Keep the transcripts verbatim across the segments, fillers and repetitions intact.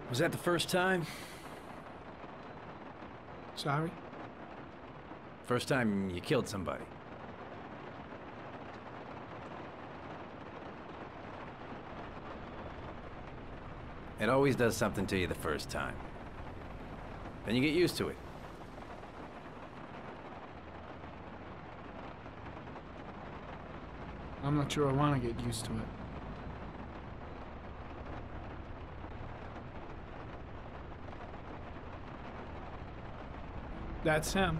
Was that the first time? Sorry? First time you killed somebody? It always does something to you the first time. Then you get used to it. I'm not sure I want to get used to it. That's him.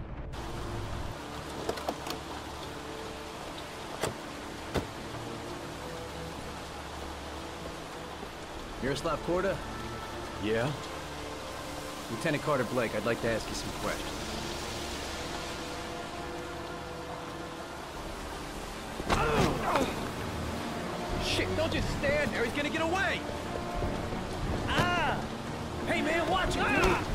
Miroslav Korda? Yeah? Lieutenant Carter Blake, I'd like to ask you some questions. Shit, don't just stand there, he's gonna get away! Ah! Hey man, watch it, dude! Ah!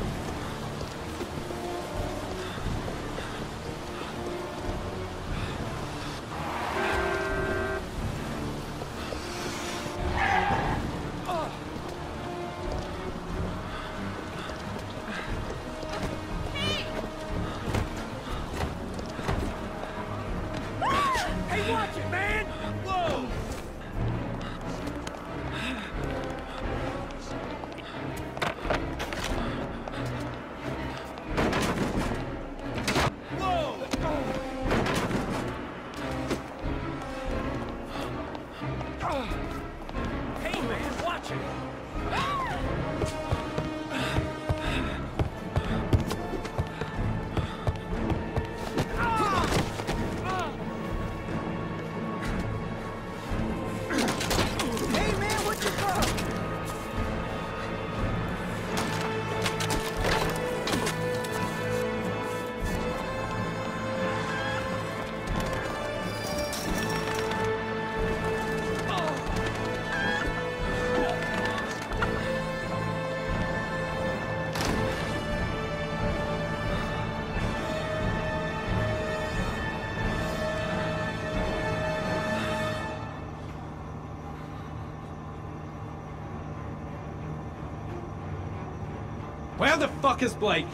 Where the fuck is Blake?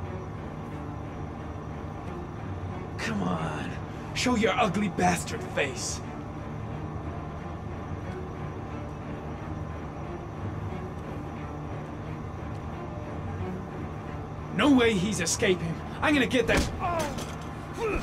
Come on, show your ugly bastard face. No way he's escaping. I'm gonna get that. Oh.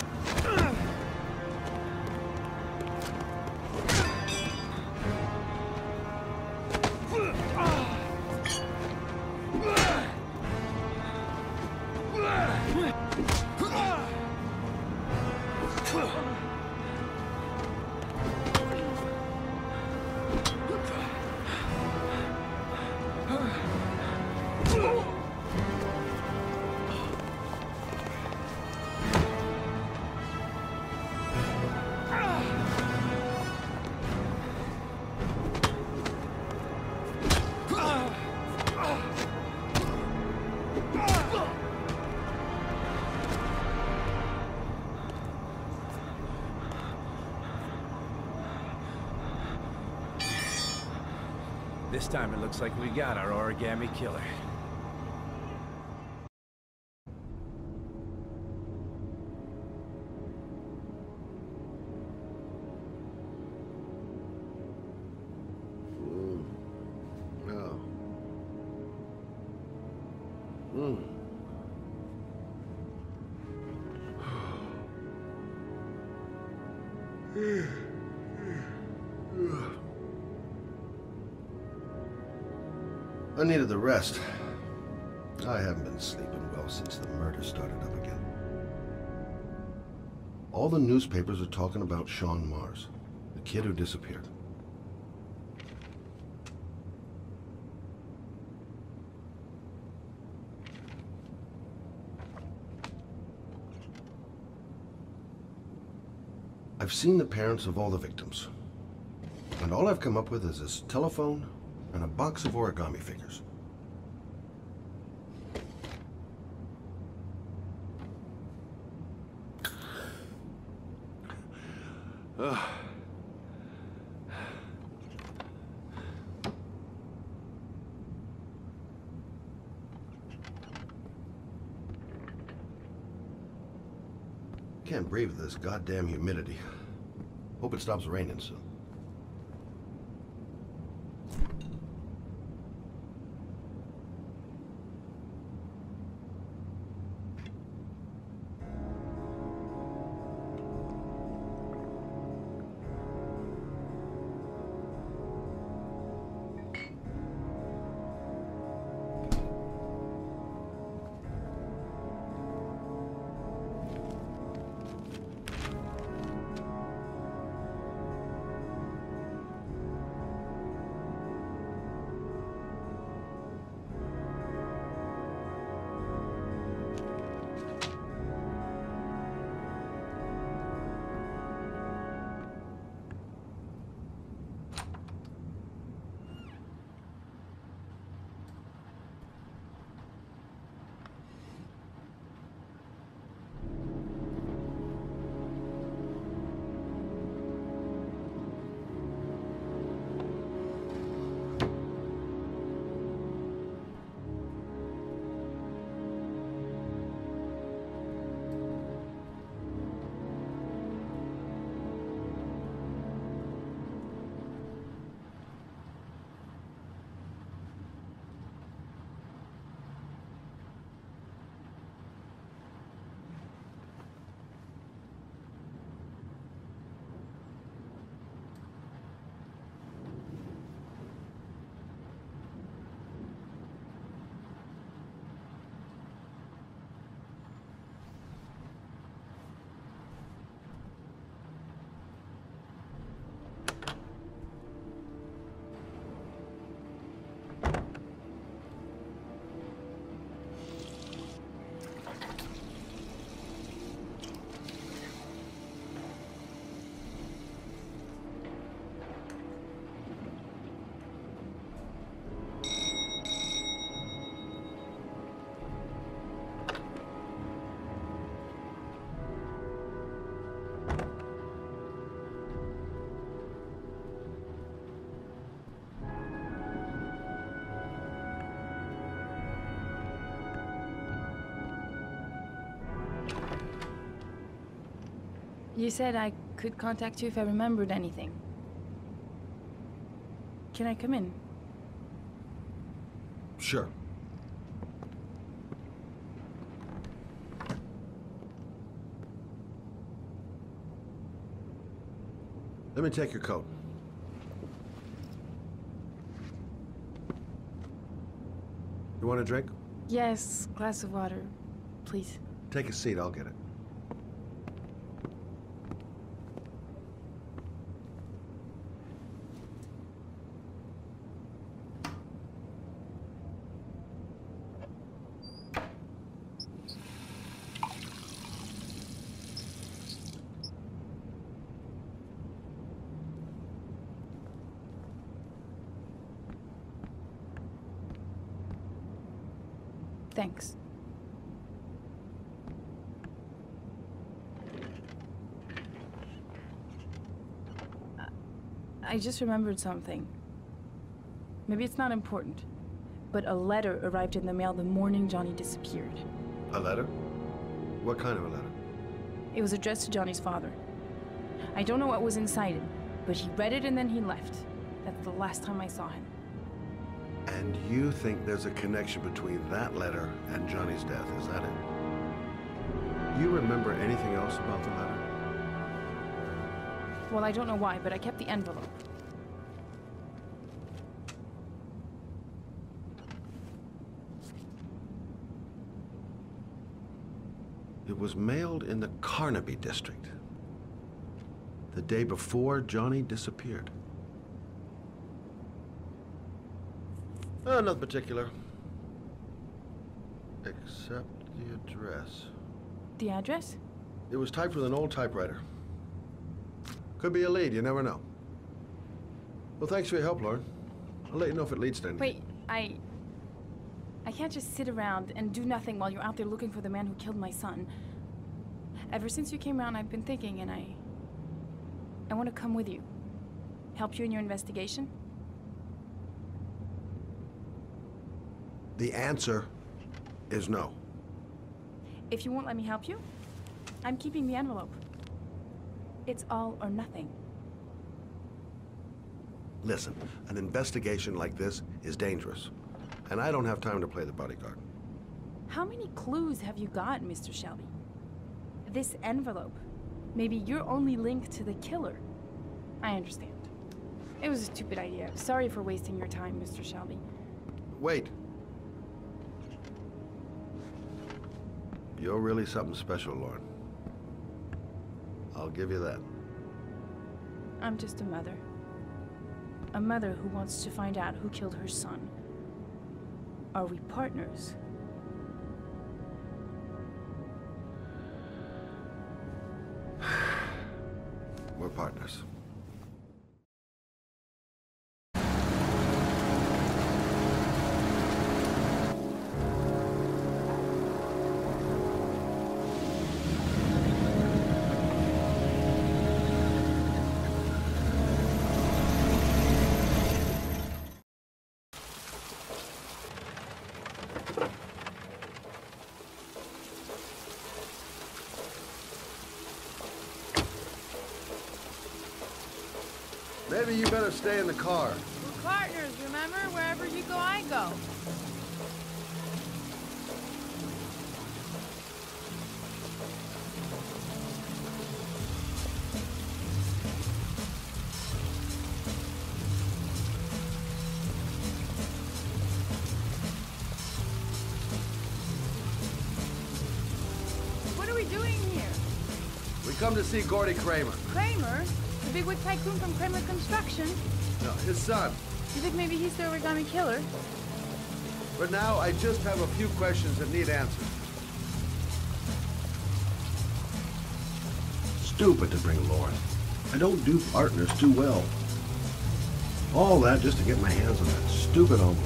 This time it looks like we got our origami killer. Mm. Oh. Mm. I needed the rest. I haven't been sleeping well since the murder started up again. All the newspapers are talking about Sean Mars, the kid who disappeared. I've seen the parents of all the victims, and all I've come up with is this telephone and a box of origami figures. Ugh. Can't breathe with this goddamn humidity. Hope it stops raining soon. You said I could contact you if I remembered anything. Can I come in? Sure. Let me take your coat. You want a drink? Yes, glass of water, please. Take a seat, I'll get it. Thanks. I just remembered something. Maybe it's not important, but a letter arrived in the mail the morning Johnny disappeared. A letter? What kind of a letter? It was addressed to Johnny's father. I don't know what was inside it, but he read it and then he left. That's the last time I saw him. And you think there's a connection between that letter and Johnny's death, is that it? You remember anything else about the letter? Well, I don't know why, but I kept the envelope. It was mailed in the Carnaby district, the day before Johnny disappeared. Uh, nothing particular, except the address. The address? It was typed with an old typewriter. Could be a lead, you never know. Well, thanks for your help, Lauren. I'll let you know if it leads to anything. Wait, I... I can't just sit around and do nothing while you're out there looking for the man who killed my son. Ever since you came around, I've been thinking, and I... I want to come with you. Help you in your investigation. The answer is no. If you won't let me help you, I'm keeping the envelope. It's all or nothing. Listen, an investigation like this is dangerous, and I don't have time to play the bodyguard. How many clues have you got, Mister Shelby? This envelope. Maybe your only link to the killer. I understand. It was a stupid idea. Sorry for wasting your time, Mister Shelby. Wait. You're really something special, Lauren. I'll give you that. I'm just a mother. A mother who wants to find out who killed her son. Are we partners? We're partners. Maybe you better stay in the car. We're partners, remember? Wherever you go, I go. What are we doing here? We come to see Gordy Kramer. Kramer? The bigwig tycoon from Kramer Construction? No, his son. You think maybe he's the origami killer? But now I just have a few questions that need answers. Stupid to bring Lauren. I don't do partners too well. All that just to get my hands on that stupid envelope.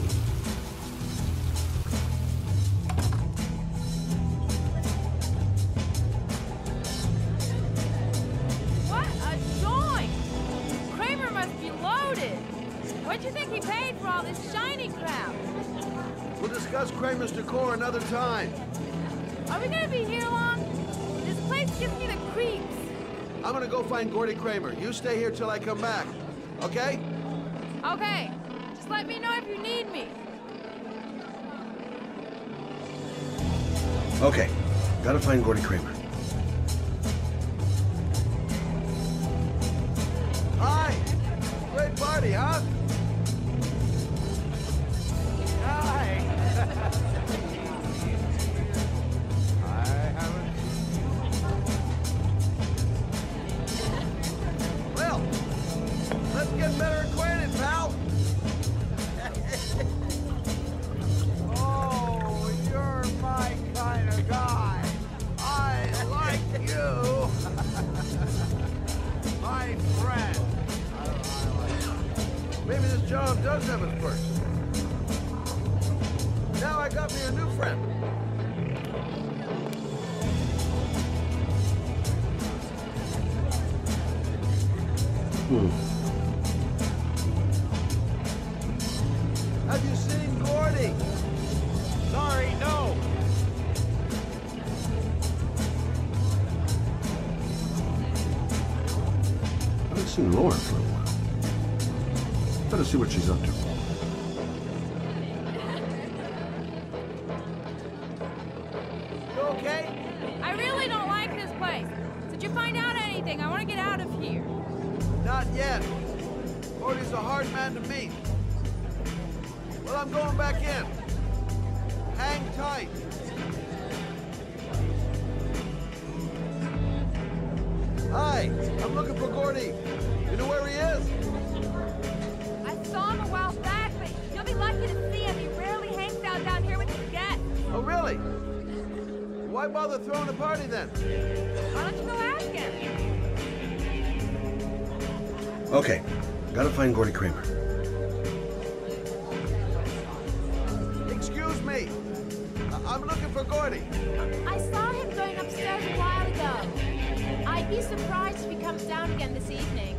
What a joint! Kramer must be loaded. What'd you think he paid for all this shiny crap? We'll discuss Kramer's decor another time. Are we gonna be here long? This place gives me the creeps. I'm gonna go find Gordy Kramer. You stay here till I come back, okay? Okay, just let me know if you need me. Okay, gotta find Gordy Kramer. Hi! Great party, huh? Hi! I haven't... Well, let's get better acquainted, pal! Oh, you're my kind of guy. I like you. My friend. Maybe this job does have its perks. Now I got me a new friend. Hmm. Have you seen Gordy? Sorry, no. I haven't seen Lauren for a while. Better see what she's up to. You okay? I really don't like this place. Did you find out anything? I want to get out of here. Not yet. Gordy's a hard man to meet. Well, I'm going back in. Hang tight. Hi, I'm looking for Gordy. You know where he is? I saw him a while back, but you'll be lucky to see him. He rarely hangs out down here with his guests. Oh, really? Why bother throwing a party then? Why don't you go ask him? Okay, gotta find Gordy Kramer. Excuse me. I I'm looking for Gordy. I saw him going upstairs a while ago. I'd be surprised if he comes down again this evening.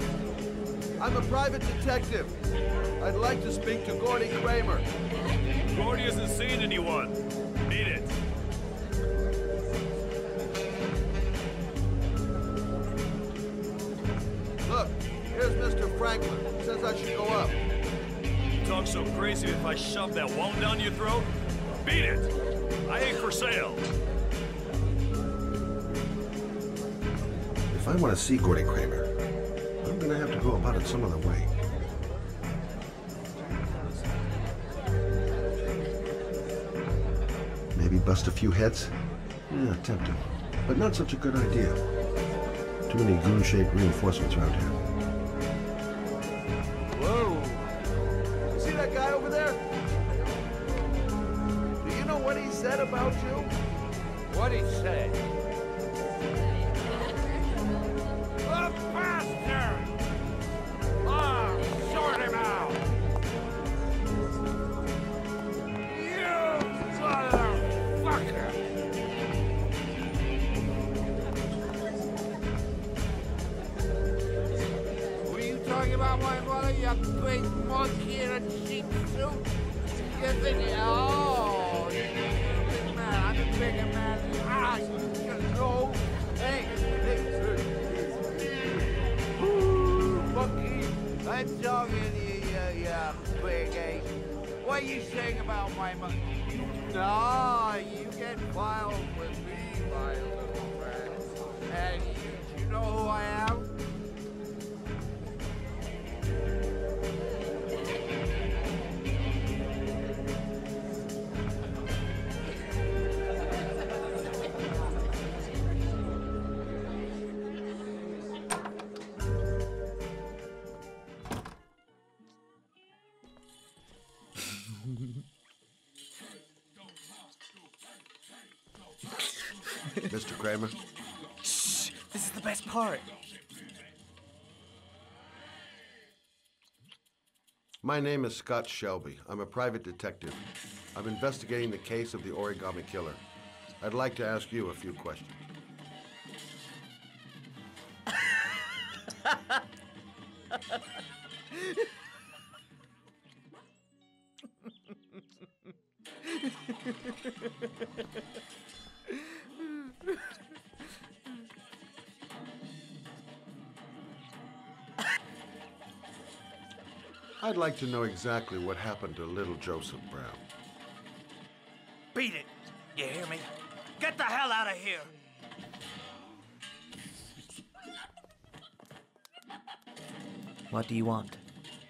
I'm a private detective. I'd like to speak to Gordy Kramer. Shorty hasn't seen anyone. Beat it. Look, here's Mister Franklin. Says I should go up. You talk so crazy if I shove that wound down your throat? Beat it. I ain't for sale. If I want to see Gordy Kramer, I'm gonna have to go about it some other way. Maybe bust a few heads? Yeah, tempting. But not such a good idea. Too many goon-shaped reinforcements around here. Whoa! You see that guy over there? Do you know what he said about you? What'd he say? The bastard! Ah, sort him out! You motherfucker! Were you talking about my mother, you big monkey in a cheap suit? You think, oh, you're a big man, I'm a bigger man. Ah, you just know. Hey, hey, monkey, I'm talking to you, you, you big ape. What are you saying about my mother? No, you get wild with me, my little friend. And you, you know who I am? Mister Kramer? Shh! This is the best part. My name is Scott Shelby. I'm a private detective. I'm investigating the case of the Origami Killer. I'd like to ask you a few questions. I'd like to know exactly what happened to little Joseph Brown. Beat it. You hear me? Get the hell out of here. What do you want?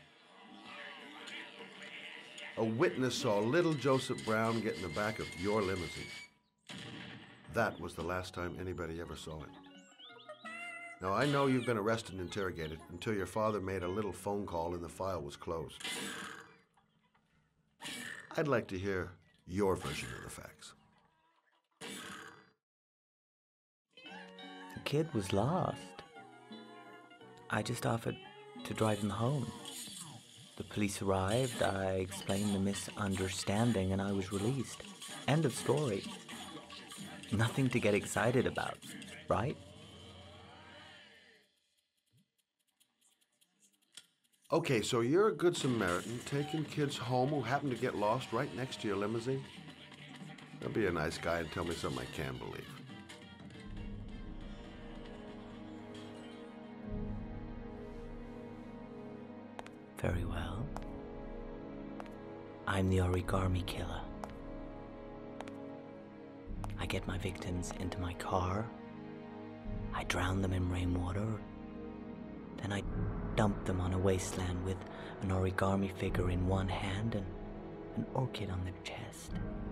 A witness saw little Joseph Brown get in the back of your limousine. That was the last time anybody ever saw it. Now, I know you've been arrested and interrogated until your father made a little phone call and the file was closed. I'd like to hear your version of the facts. The kid was lost. I just offered to drive him home. The police arrived, I explained the misunderstanding, and I was released. End of story. Nothing to get excited about, right? Okay, so you're a good Samaritan taking kids home who happen to get lost right next to your limousine? Now be a nice guy and tell me something I can believe. Very well. I'm the Origami Killer. I get my victims into my car. I drown them in rainwater. Then I dump them on a wasteland with an origami figure in one hand and an orchid on their chest.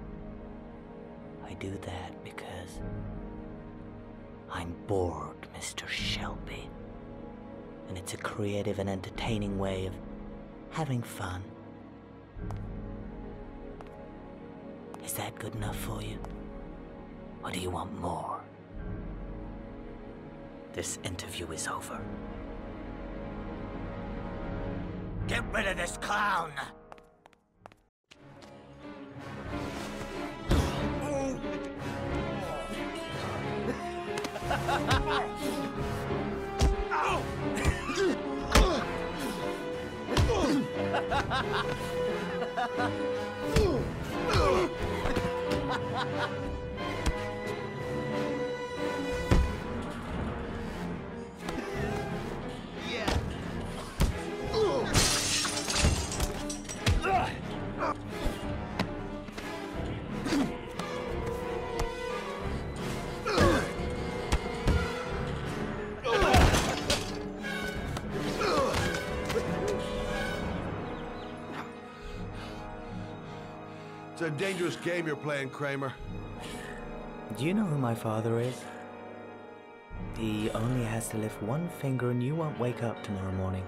I do that because I'm bored, Mister Shelby. And it's a creative and entertaining way of having fun. Is that good enough for you? Or do you want more? This interview is over. Get rid of this clown! It's a dangerous game you're playing, Kramer. Do you know who my father is? He only has to lift one finger and you won't wake up tomorrow morning.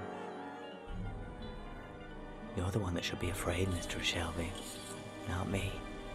You're the one that should be afraid, Mister Shelby, not me.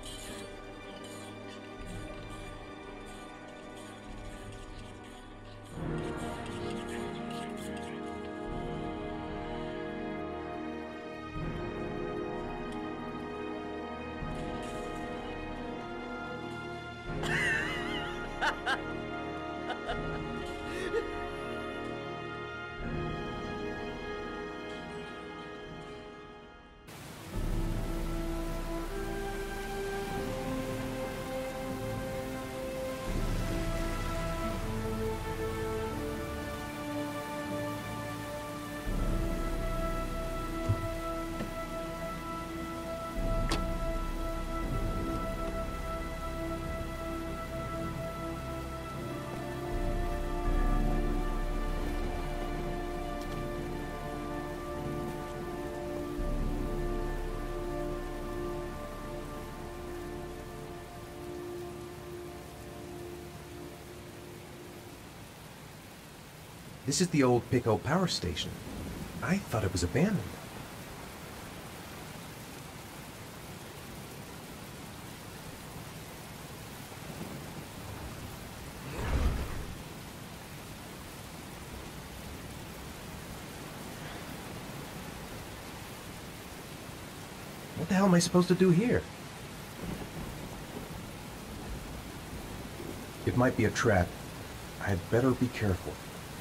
This is the old Pico power station. I thought it was abandoned. What the hell am I supposed to do here? It might be a trap. I'd better be careful.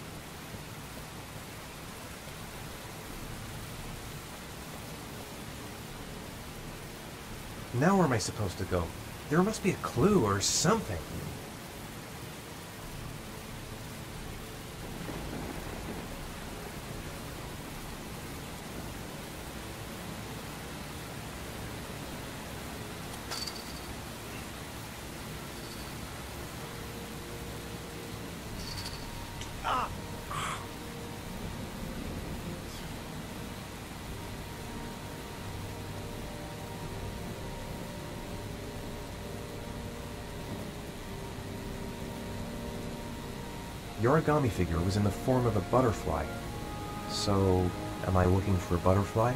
Now where am I supposed to go? There must be a clue or something. The origami figure was in the form of a butterfly. So, am I looking for a butterfly?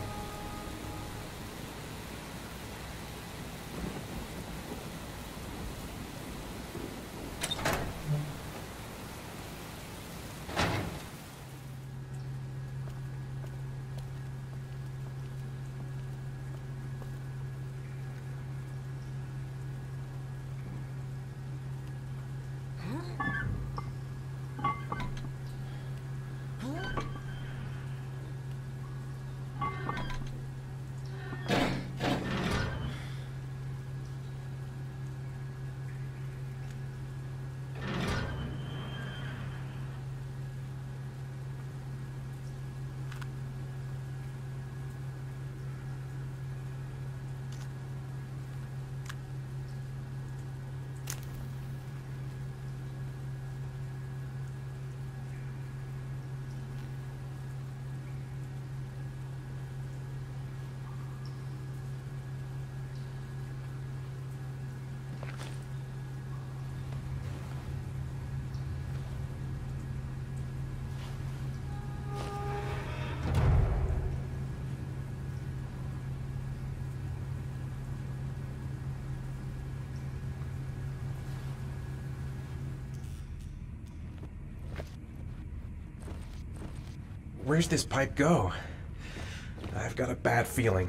Where's this pipe go? I've got a bad feeling.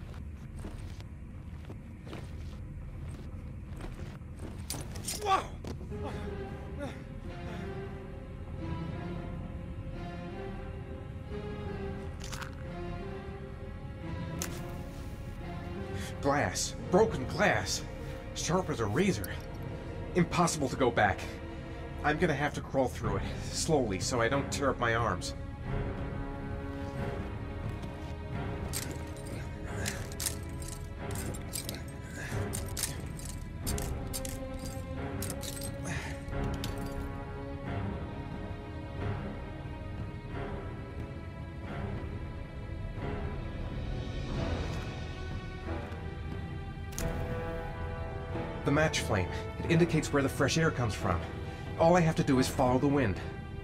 Whoa! Glass. Broken glass. Sharp as a razor. Impossible to go back. I'm gonna have to crawl through it, slowly, so I don't tear up my arms. The match flame. It indicates where the fresh air comes from. All I have to do is follow the wind.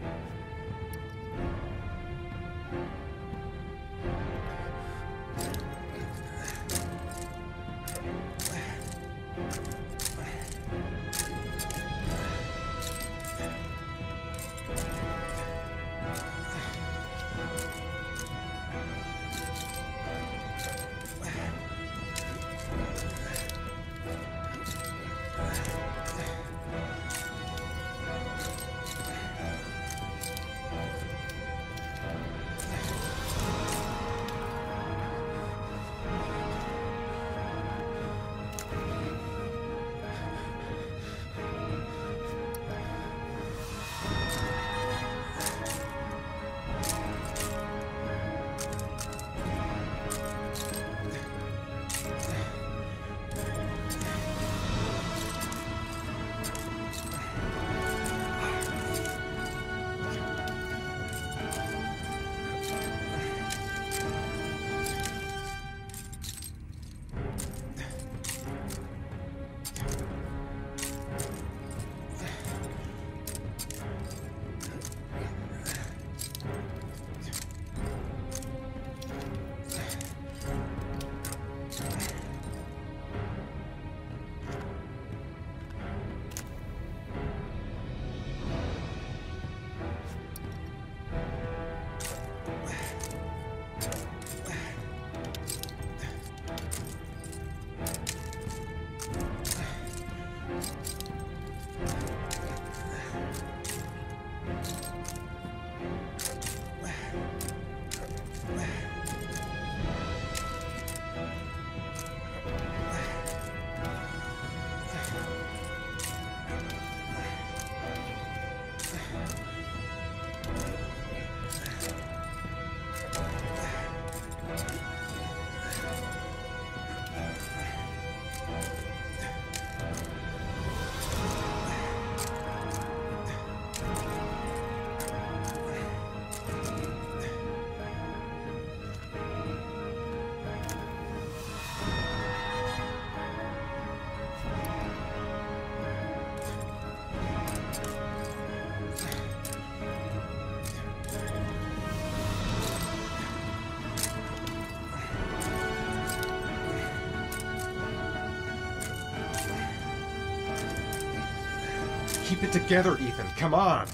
Keep it together, Ethan. Come on.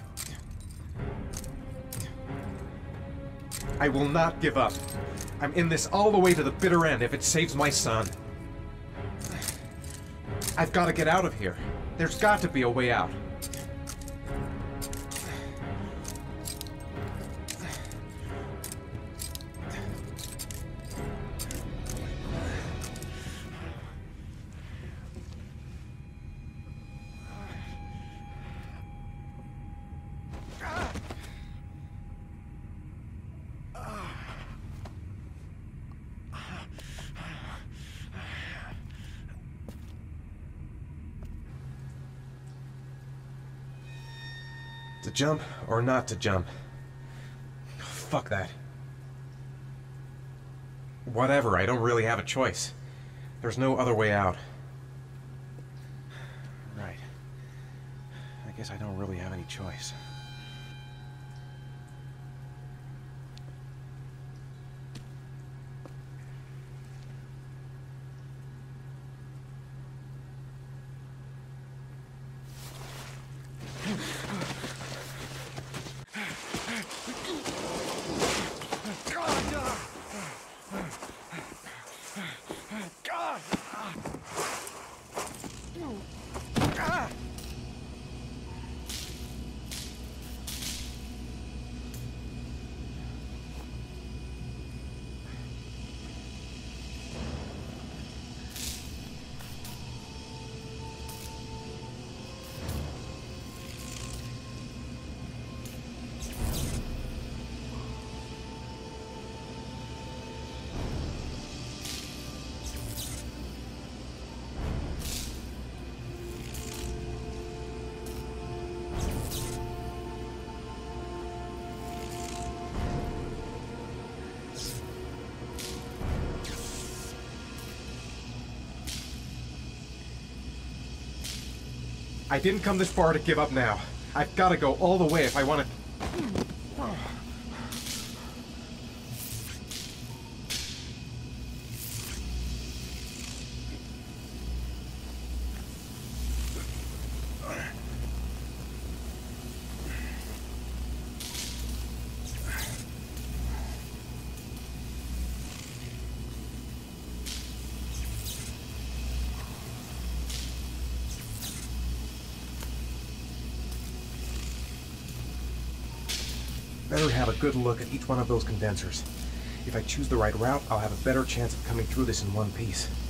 I will not give up. I'm in this all the way to the bitter end if it saves my son. I've got to get out of here. There's got to be a way out. To jump or not to jump? Fuck that. Whatever, I don't really have a choice. There's no other way out. Right. I guess I don't really have any choice. I didn't come this far to give up now. I've got to go all the way if I want to... Better have a good look at each one of those condensers. If I choose the right route, I'll have a better chance of coming through this in one piece.